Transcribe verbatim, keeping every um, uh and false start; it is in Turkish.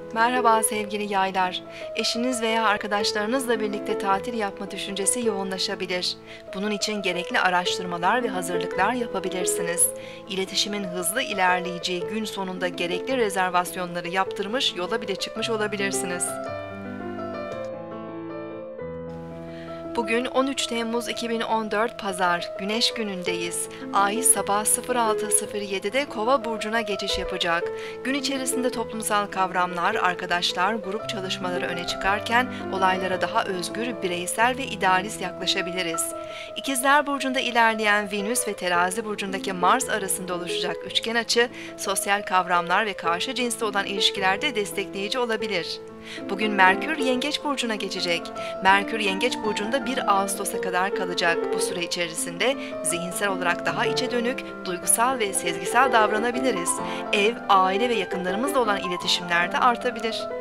Merhaba sevgili yaylar. Eşiniz veya arkadaşlarınızla birlikte tatil yapma düşüncesi yoğunlaşabilir. Bunun için gerekli araştırmalar ve hazırlıklar yapabilirsiniz. İletişimin hızlı ilerleyeceği gün sonunda gerekli rezervasyonları yaptırmış, yola bile çıkmış olabilirsiniz. Bugün on üç Temmuz iki bin on dört Pazar, Güneş günündeyiz. Ay sabah sıfır altı sıfır yedi'de Kova burcuna geçiş yapacak. Gün içerisinde toplumsal kavramlar, arkadaşlar, grup çalışmaları öne çıkarken olaylara daha özgür, bireysel ve idealist yaklaşabiliriz. İkizler burcunda ilerleyen Venüs ve Terazi burcundaki Mars arasında oluşacak üçgen açı, sosyal kavramlar ve karşı cinsle olan ilişkilerde destekleyici olabilir. Bugün Merkür Yengeç burcuna geçecek. Merkür Yengeç burcunda bir Ağustos'a kadar kalacak. Bu süre içerisinde zihinsel olarak daha içe dönük, duygusal ve sezgisel davranabiliriz. Ev, aile ve yakınlarımızla olan iletişimler de artabilir.